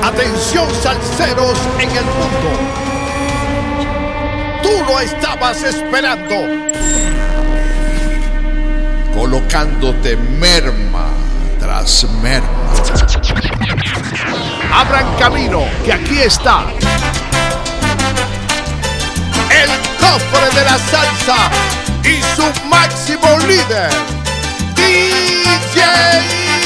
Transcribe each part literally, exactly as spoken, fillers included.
Atención salseros en el mundo. Tú lo estabas esperando. Colocándote merma tras merma. Abran camino, que aquí está el cofre de la salsa y su máximo líder, D J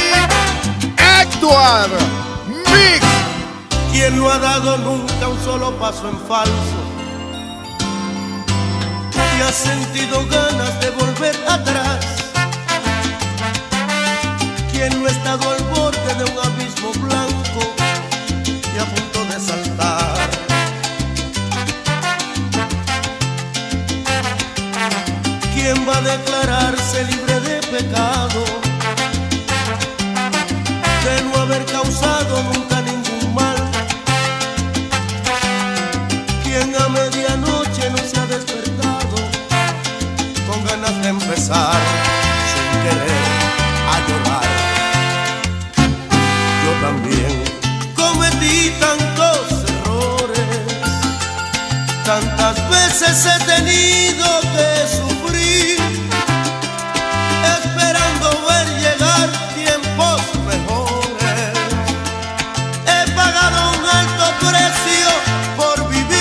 Edward Mix. Quien no ha dado nunca un solo paso en falso y ha sentido ganas de volver atrás. Quien no ha estado al borde de un abismo blanco y a punto de saltar. Quien va a declararse libre de pecado, de no haber causado nunca ningún mal. Quien a medianoche no se ha despertado con ganas de empezar sin querer a llorar. Yo también cometí tantos errores, tantas veces he tenido que sufrir, esperando ver llegar tiempos mejores. He pagado un alto precio por vivir.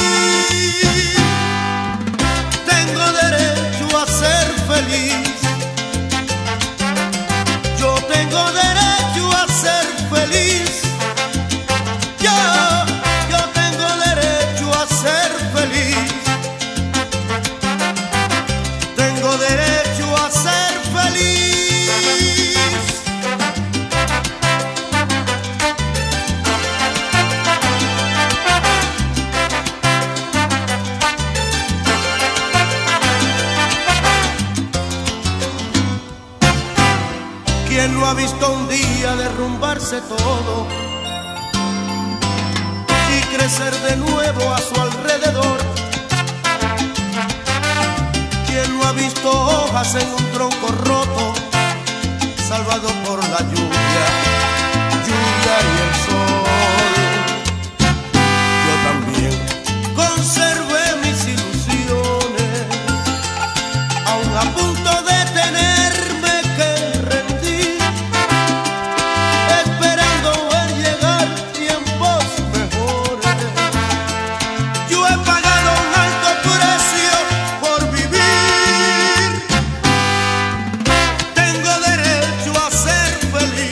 Tengo derecho a ser feliz. Yo tengo derecho a ser feliz. Yo, yo tengo derecho a ser feliz. Tengo derecho a ser feliz. ¿Quién no ha visto un día derrumbarse todo y crecer de nuevo a su alrededor? ¿Quién no ha visto hojas en un tronco roto, salvado por la lluvia, lluvia y el sol? Yo también conservé mis ilusiones, aún a punto de tenerme que rendir, esperando ver llegar tiempos mejores. Yo he pagado un alto precio por vivir. Tengo derecho a ser feliz.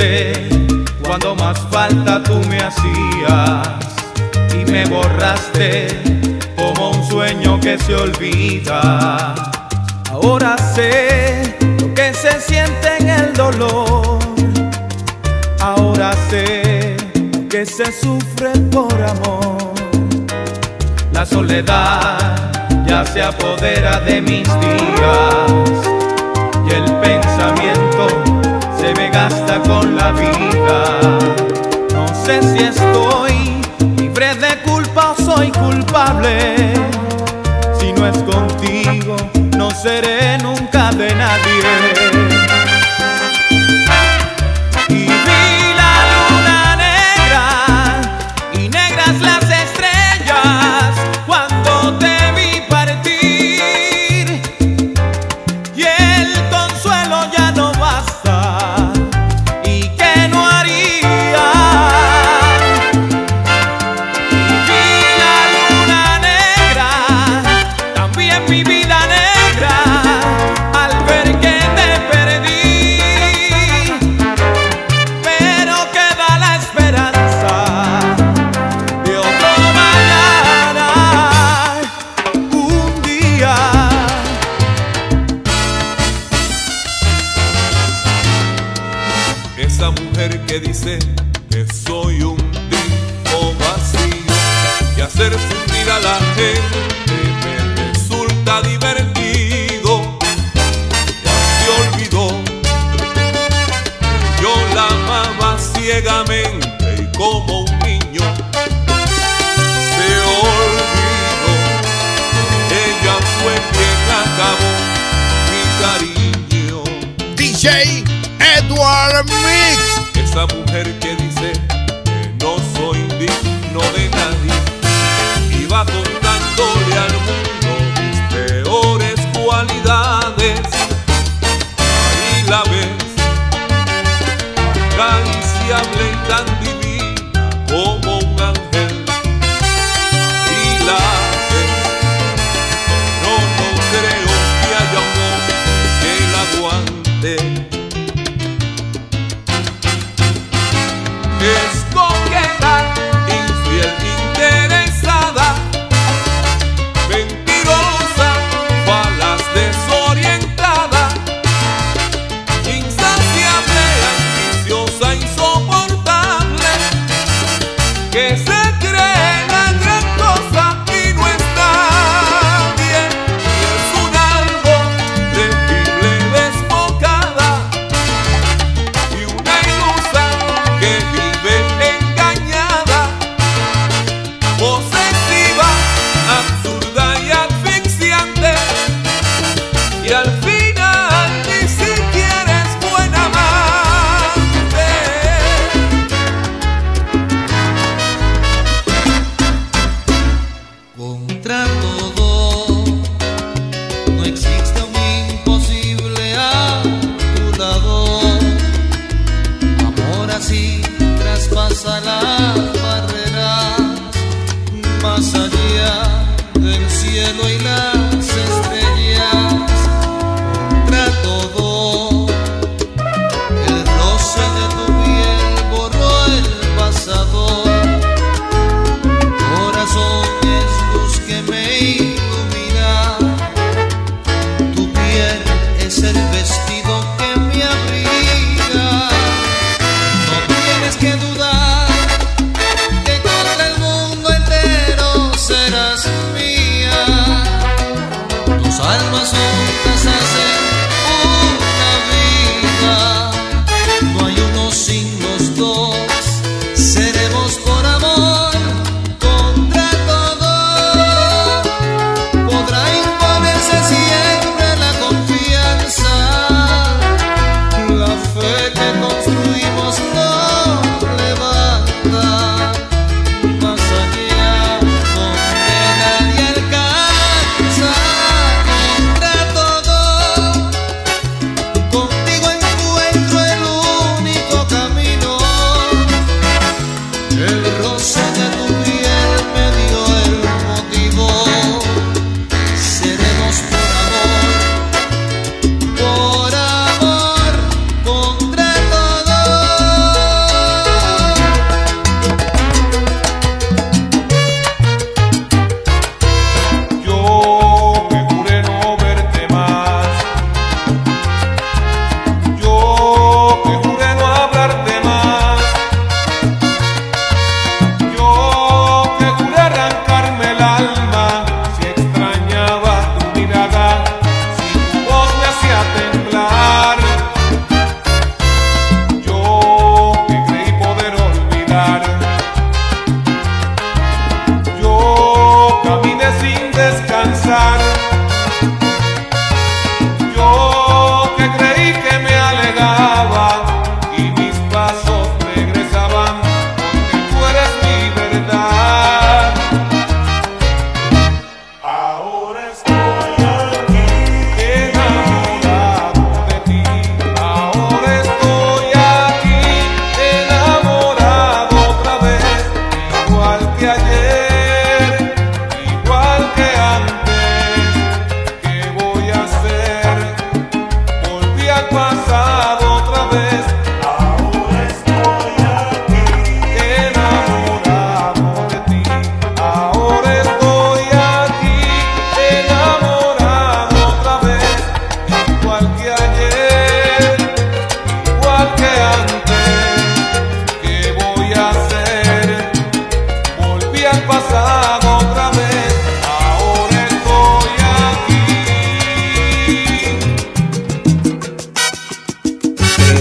olvidé cuando más falta tú me hacías y me borraste como un sueño que se olvida. Ahora sé lo que se siente en el dolor, ahora sé lo que se sufre por amor. La soledad ya se apodera de mis días y el pensamiento se me gasta con la vida. No sé si estoy libre de culpa o soy culpable. Si no es contigo, no seré nunca de nadie. Y vi la luna negra y negras las estrellas cuando te vi partir, y el consuelo ya no basta. ¿Y qué no haría? Y vi la luna negra, también mi vida negra, al ver que te perdí. Pero queda la esperanza de otro mañana, un día. Esa mujer que dice que soy un tipo vacío y hacer sufrir a la gente me resulta divertido. Ya se olvidó que yo la amaba ciegamente y como un niño se olvidó. Ella fue quien acabó mi cariño. D J Edward Mix. Esa mujer que dice que no soy digno de nadie y va contándole al mundo mis peores cualidades. Ahí la ves, acariciable y tan divina como un ángel. Y la ves, pero no creo que haya un hombre que la aguante. Es coqueta, infiel, interesada, mentirosa, falaz, desorientada, insaciable, ambiciosa, insoportable, que se cree la gran cosa y no está bien. Y es un algo terrible, desbocada, y una ilusa que vive engañada, posesiva, absurda y asfixiante, y al final ni siquiera es buena amante. Contra todo, no existe un imposible a tu lado. Amor así traspasa las barreras, más allá del cielo y las estrellas.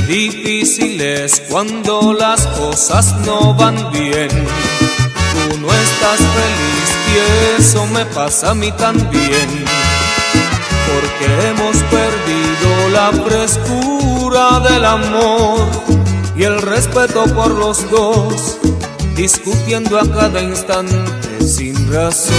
difícil es cuando las cosas no van bien. Tú no estás feliz y eso me pasa a mí también, porque hemos perdido la frescura del amor y el respeto por los dos, discutiendo a cada instante sin razón.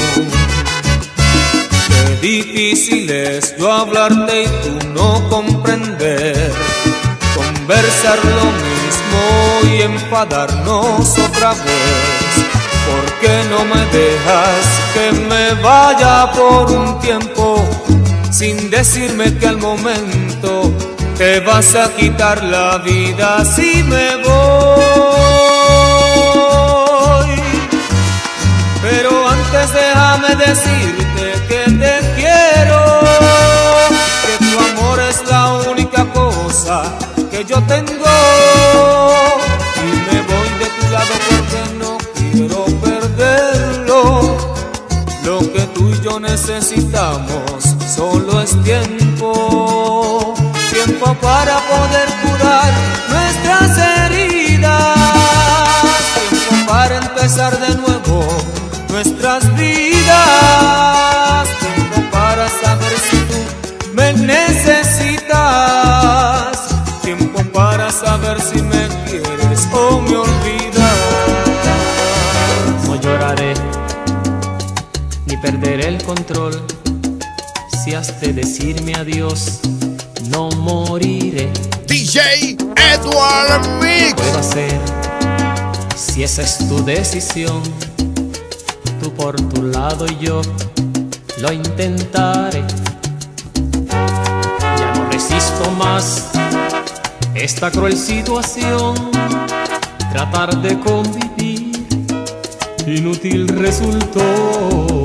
Qué difícil es yo hablarte y tú no comprender, conversar lo mismo y enfadarnos otra vez. ¿Por qué no me dejas que me vaya por un tiempo sin decirme que al momento te vas a quitar la vida si me voy? Pero antes déjame decirte que te quiero, que tu amor es la única cosa que yo tengo, y me voy de tu lado porque no quiero perderlo. Lo que tú y yo necesitamos solo es tiempo, tiempo para poder curar nuestras heridas, tiempo para empezar de nuevo nuestras vidas, tiempo para saber si tú me necesitas, tiempo para saber si me quieres o me olvidas. No lloraré ni perderé el control, si has de decirme adiós no moriré. D J Edward Mix. Puedo hacer, si esa es tu decisión, tú por tu lado y yo lo intentaré. Ya no resisto más esta cruel situación, tratar de convivir inútil resultó.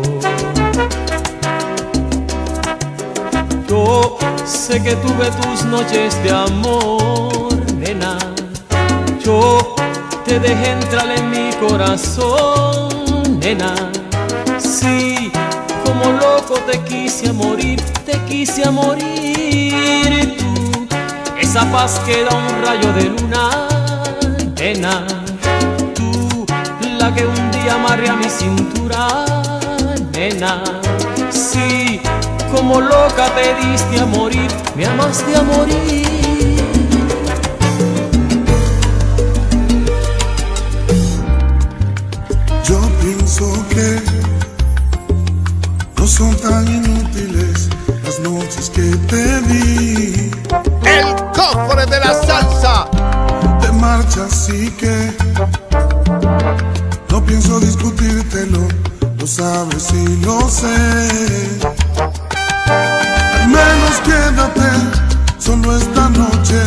Yo sé que tuve tus noches de amor, nena. Yo te dejé entrar en mi corazón, nena. Sí, como loco te quise a morir, te quise a morir. Tú, esa paz que da un rayo de luna, nena. Tú, la que un día amarré a mi cintura, nena. Sí, como loca te diste a morir, me amaste a morir. Yo pienso que no son tan inútiles las noches que te di. El cofre de la salsa. Te marchas, así que no pienso discutírtelo, lo sabes y lo sé. Al menos quédate solo esta noche.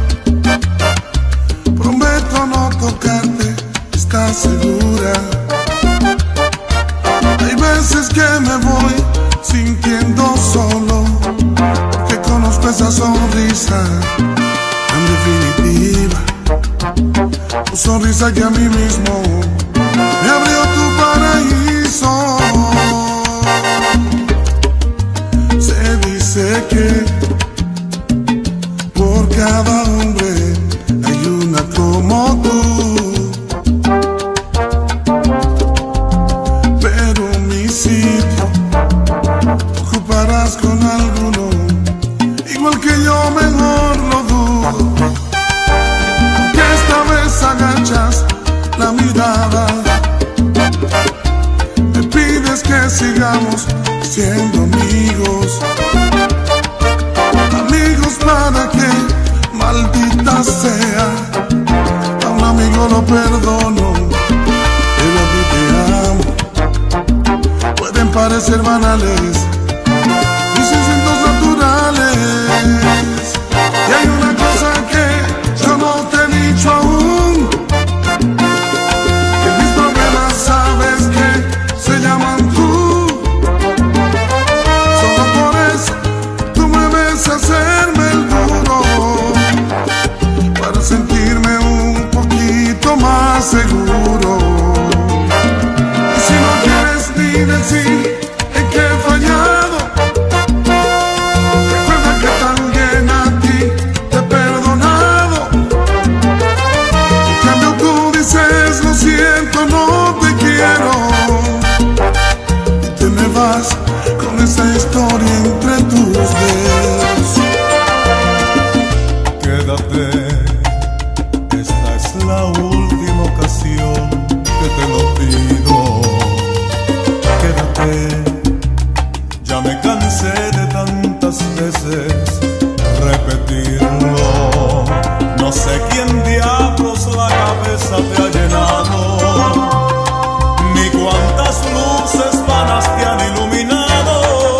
Prometo no tocarte, ¿estás segura? Hay veces que me voy sintiendo solo, porque conozco esa sonrisa tan definitiva. Tu sonrisa que a mí mismo me abrió tu paraíso. Se dice que por cada hombre hay una como tú, pero mi sitio ocuparás con alguno, igual que yo, mejor lo dudo. Que esta vez agachas la mirada, me pides que sigamos siendo amigos. Amigos para que, maldita sea, a un amigo lo perdono, pero a ti te amo. Pueden parecer banales mis instintos naturales, y hay una cosa que yo no te he dicho aún, que mis problemas sabes que se llaman tú. Solo por eso tú me ves hacerme el duro, para sentirme un poquito más seguro. Y si no quieres ni decir en qué fallé, veces repetirlo. No sé quién diablos la cabeza te ha llenado, ni cuántas luces vanas te han iluminado.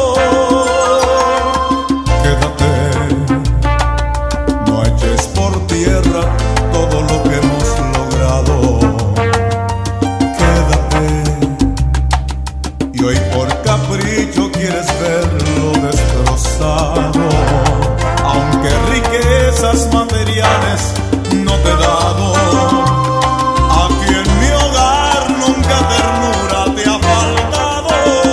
Quédate, no eches por tierra todo lo que hemos logrado. Quédate, y hoy por capricho quieres verlo destrozado, aunque riquezas materiales no te he dado. Aquí en mi hogar nunca ternura te ha faltado.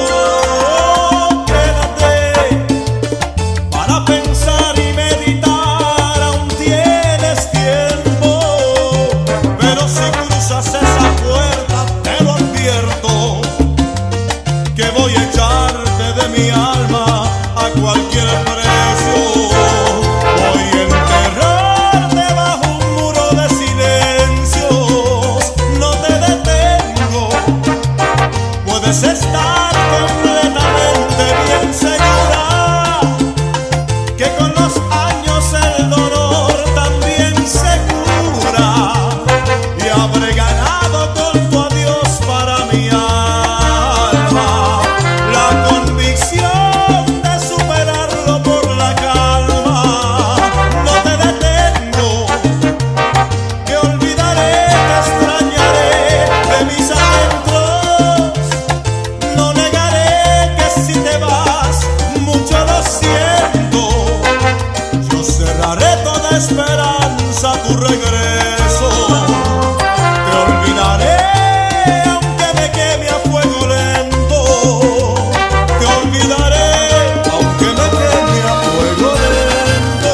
Quédate para pensar y meditar, aún tienes tiempo, pero si cruzas esa puerta te lo advierto, que voy a echarte de mi alma a cualquier precio. Voy a enterrarte bajo un muro de silencios. No te detengo, puedes estar completamente bien segura que con los años el dolor también se cura, y habré ganado con tu adiós para mi alma la convicción de superarlo por la calma. No te detengo, que olvidaré, te extrañaré de mis adentros. No negaré que si te vas mucho lo siento. Yo cerraré toda esperanza a tu regreso. Te olvidaré aunque me queme a fuego lento. Te olvidaré aunque me queme a fuego lento.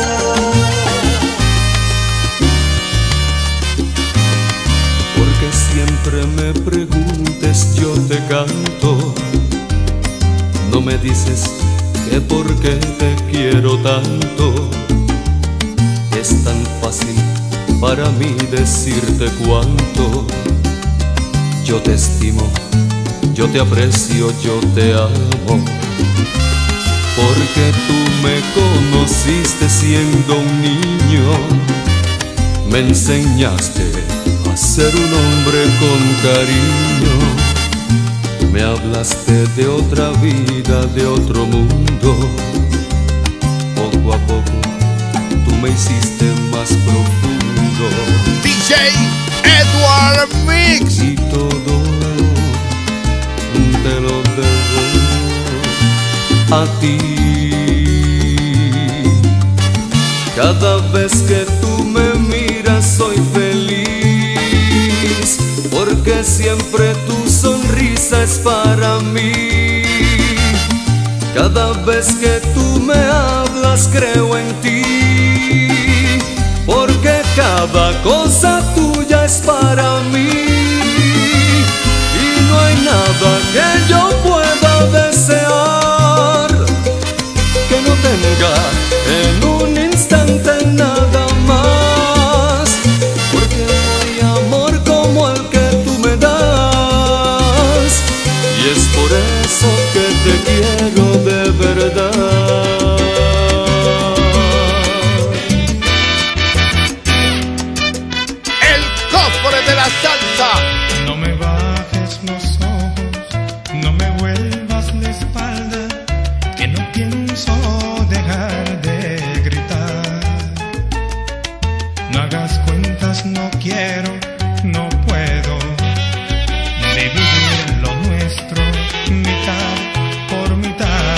Porque siempre me preguntes, yo te canto. No me dices que por qué te quiero tanto. Es tan fácil para mí decirte cuánto. Yo te estimo, yo te aprecio, yo te amo. Porque tú me conociste siendo un niño, me enseñaste a ser un hombre con cariño. Me hablaste de otra vida, de otro mundo. Poco a poco tú me hiciste más profundo. D J Edward Mix. Y todo te lo debo a ti. Cada vez que tú me miras soy feliz, porque siempre tu sonrisa es para mí. Cada vez que tú me hablas creo en ti, porque cada cosa tuya es para mí. Y no hay nada que yo pueda desear que no tenga en un instante nada más, porque no hay amor como el que tú me das, y es por eso que te quiero de verdad. El cofre de la salsa. No me bajes los ojos, no me vuelvas la espalda, que no pienso dejar de gritar. No hagas cuentas, no quiero, no puedo dividir lo nuestro mitad por mitad.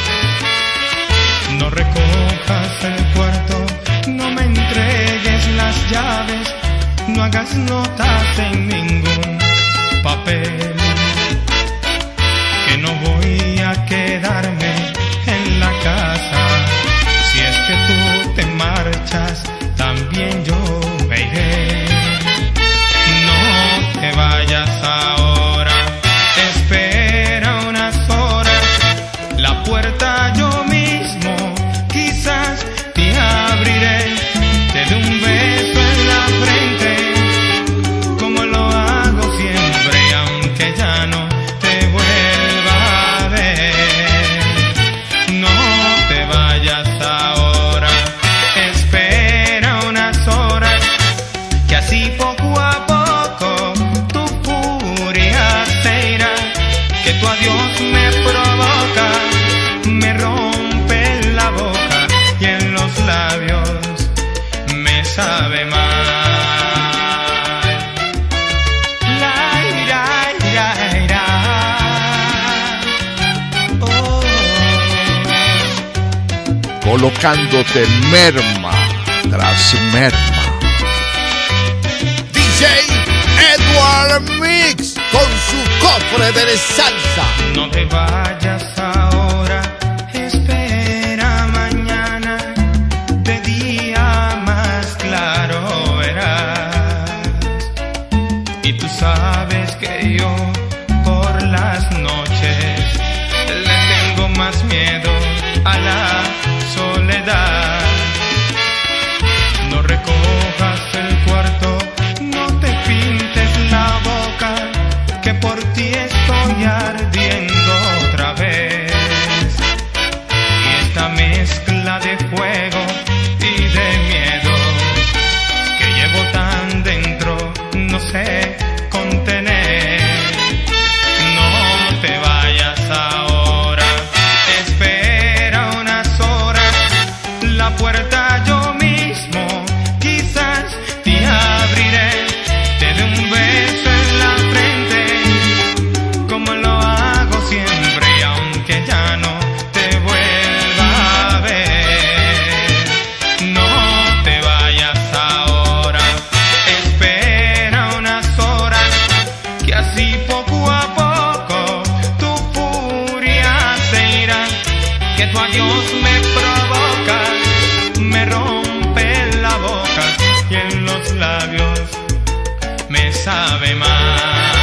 No recojas el cuarto, no me entregues las llaves, no hagas notas en ningún papel, que no voy a quedarme en la casa. Si es que tú te marchas, también yo me iré. No te vayas ahora, espera unas horas, la puerta yo mismo quizás te abriré. Te doy un beso en la frente, como lo hago siempre, aunque ya no te vuelva a ver. vayas ahora, espera unas horas, que así poco a poco tu furia se irá, que tu adiós me provoca, me rompe la boca y en los labios me sabe mal. La ira, ira, ira. Oh. Colocándote merma tras merma. D J Edward Mix con su cofre de salsa. No te vayas ahora, espera mañana, de día más claro verás. Y tú sabes que yo por las noches le tengo más miedo a la soledad. No recojas el cuarto, no te pintes la boca, que por ti estoy ardiendo otra vez. Y esta mezcla de fuego y de miedo que llevo tan dentro no sé contener. No te vayas ahora, espera unas horas, la puerta yo mismo quizás te abriré, te doy un beso en la frente como lo hago siempre, y aunque ya no te vuelva a ver, no te vayas ahora, espera unas horas, que así poco a poco tu furia se irá, que tu adiós me provoca, me rompe la boca y en los labios me sabe mal.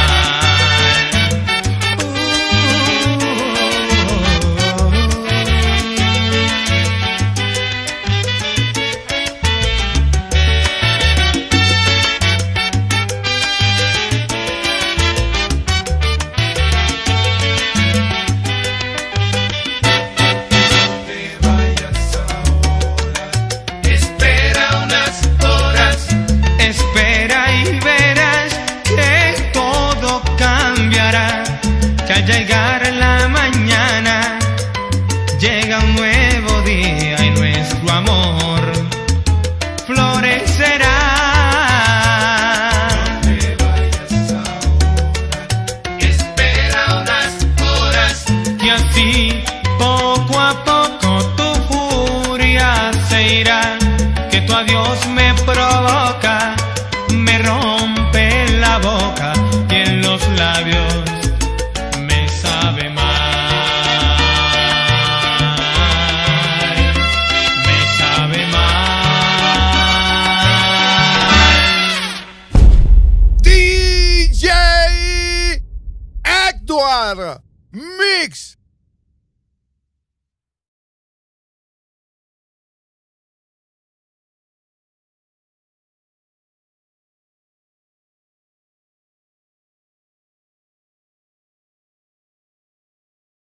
Espera y verás que todo cambiará, que al llegar la mañana llega un nuevo día y nuestro amor florecerá. No te vayas ahora, espera unas horas, que así poco a poco tu furia se irá, que tu adiós